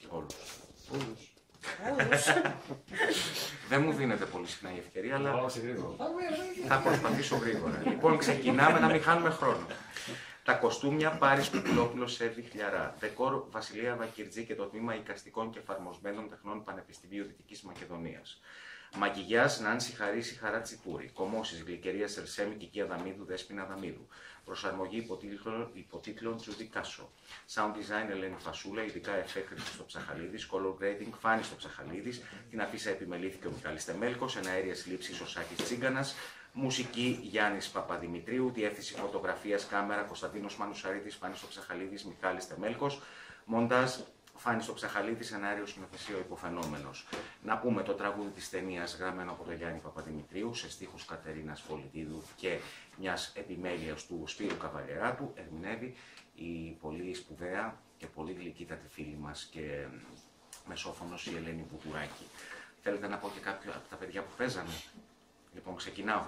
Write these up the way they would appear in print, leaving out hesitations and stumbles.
Όλους. Δεν μου δίνεται πολύ συχνά η ευκαιρία, αλλά θα προσπαθήσω γρήγορα. Λοιπόν, ξεκινάμε να μην χάνουμε χρόνο. Τα κοστούμια Πάρης Κουκουλόπουλος σε Διχλιαρά. Δεκόρ Βασιλεία Βακυρτζή και το τμήμα Εικαστικών και Εφαρμοσμένων Τεχνών Πανεπιστημίου Δυτικής Μακεδονίας. Μαγιγιάς Νάνση Χαρίση Χαρατσιπούρη. Κομμώσεις Γλυκερία Σερσέμι Κικία Δαμίδου Δέσποινα Δαμίδου. Προσαρμογή υποτίτλων Τζούδι Κάσο. Sound design Ελένη Φασούλα, ειδικά εφέ Χρήστος Ψαχαλίδης. Color grading Φάνης Ψαχαλίδης. Την αφίσα επιμελήθηκε ο Μιχάλης Τεμέλκος. Εναέριες λήψεις ο Σάκης Τσίγκανας. Μουσική Γιάννης Παπαδημητρίου. Διεύθυνση φωτογραφίας κάμερα Κωνσταντίνος Μανουσαρίδης. Φάνης Ψαχαλίδης. Μιχάλης Τεμέλκος. Μοντάζ Φάνης Ψαχαλίδης, σενάριο σκηνοθεσία ο υποφαινόμενος. Να πούμε το τραγούδι της ταινίας γραμμένο από τον Γιάννη Παπαδημητρίου σε στίχους Κατερίνας Πολιτίδου και μιας επιμέλειας του Σπύρου Καβαλιεράτου. Ερμηνεύει η πολύ σπουδαία και πολύ γλυκύτατη φίλη μας και μεσόφωνος η Ελένη Βουτουράκη. Θέλετε να πω και κάποιο από τα παιδιά που παίζανε? Λοιπόν, ξεκινάω.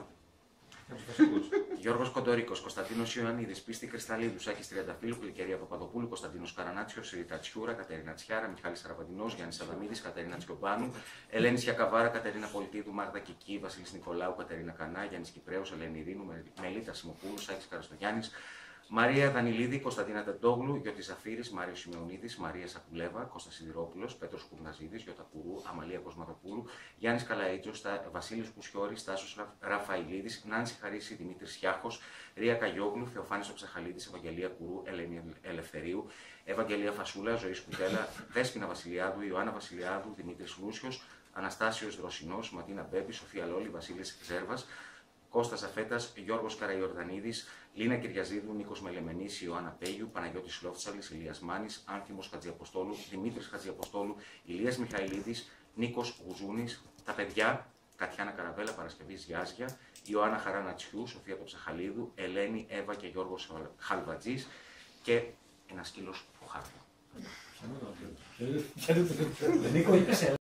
Γιώργος Κοντορίκος, Κωνσταντίνος Ιωαννίδης, Πίστη Κρυσταλλίδου, Σάκης Τριανταφύλλου, Γλυκερία Παπαδοπούλου, Κωνσταντίνος Καρανάτσιος, Ρίτα Τσιούρα, Κατερίνα Τσιάρα, Μιχάλης Αραβαντινός, Γιάννης Αδαμίδης, Κατερίνα Τσιομπάνου, Ελένη Σιακαβάρα, Κατερίνα Πολιτίδου, Μάγδα Κική, Βασίλης Νικολάου, Κατερίνα Κανά, Γιάννης Κυπρέος, Ελένη Ειρήνου, Μελίτα Σιμοπούλου, Σάκης Καραστογιάννης, Μαρία Δανιλίδη, Κωνσταντίνα Τεντόγλου, Γιώτη Ζαφύρης, Μάριο Σημεωνίδης, Μαρία Σακουλέβα, Κώστας Σιδηρόπουλος, Πέτρος Κουρναζίδης, Γιώτα Κουρού, Αμαλία Κοσματοπούλου, Γιάννης Καλαίτζος, Βασίλης Κουσιώρης, Τάσος Ραφαηλίδης, Νάνση Χαρίση, Δημήτρης Χιάχος, Ρία Καγιόγλου, Θεοφάνης Ψαχαλίδης, Ευαγγελία Κουρού, Ελένη Ελευθερίου, Ευαγγελία Φασούλα, Ζωή Σκουτέλα, Δέσποινα Βασιλιάδου, Ιωάννα Βασιλιάδου, Δημήτρης Λούσιος, Αναστάσιος Δροσινός, Ματίνα Μπέμπη, Σοφία Λόλη, Βασίλης Ζέρβας, Κώστας Αφέτας, Γιώργος Καραϊορδανίδης, Λίνα Κυριαζίδου, Νίκος Μελεμενής, Ιωάννα Πέγιου, Παναγιώτης Λόφτσαλης, Ηλίας Μάνης, Άνθιμος Χατζιαποστόλου, Δημήτρης Χατζιαποστόλου, Ηλίας Μιχαηλίδης, Νίκος Γουζούνης, τα παιδιά Κατιάνα Καραβέλα, Παρασκευής Γιάζια, Ιωάννα Χαρανατσιού, Σοφία Ψαχαλίδου, Ελένη, Εύα και Γιώργος Χαλβατζής και ένα σκύλος που χάρτο.